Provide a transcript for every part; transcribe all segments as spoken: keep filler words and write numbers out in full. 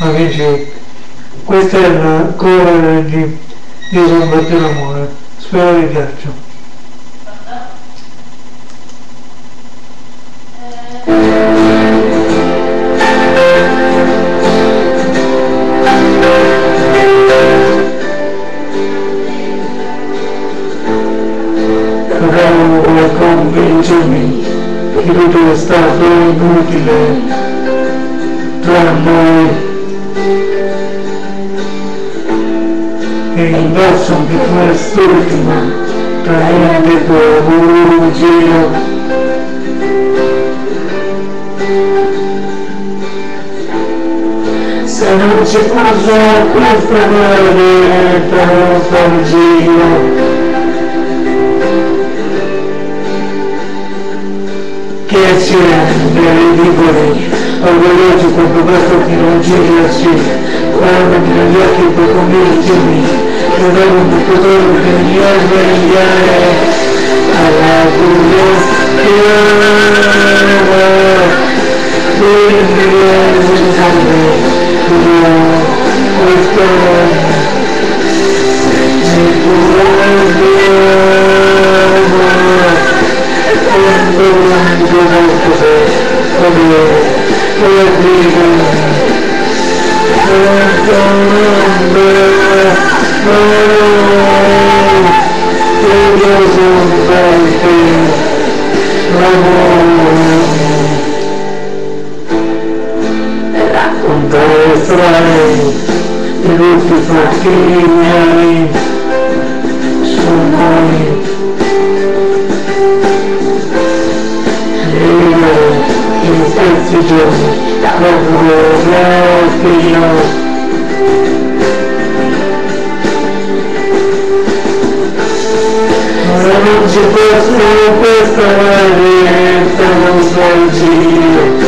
amici, questa è la cover di Io sono fatto l'amore, spero vi piaccia. Provo a convincermi che tutto è stato inutile tra noi. E indosso anche quest'ultima traente tua bugia. Se non ci fosse questa maledetta nostalgia che ci rende ridicoli, orgogliosi quando basta che non ci riesci. Guardami negli occhi per convincermi che dopo un potere che mi ha svegliare alla curiosità quindi pensare che questo mi curava quando non conosco come come dire raccontare strane di tutti i fatti miei su noi. Io in questi giorni proprio respiro. Se non ci fosse questa maledetta nostalgia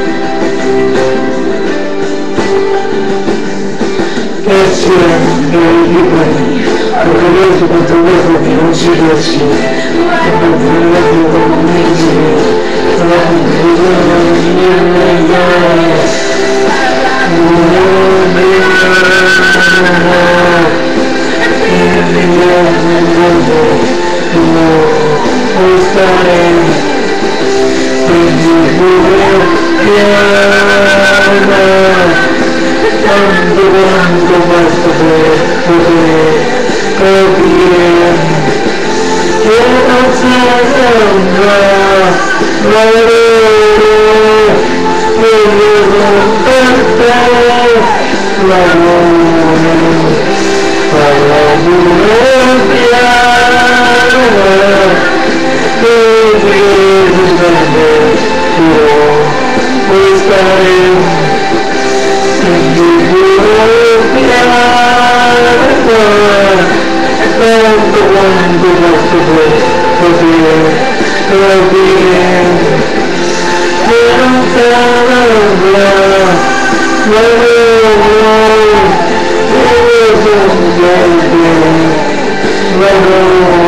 che ci rende liberi, orgogliosi contro questo che non ci piace, e per vedere come mi dice puoi stare quindi pure piano tanto quanto basta per poter capire che non sembra l'amore che io sono per te l'amore parla pure piano che si sente puoi stare quindi pure piano tanto quanto posso poter capire che non sembra l'amore che io sono per te l'amore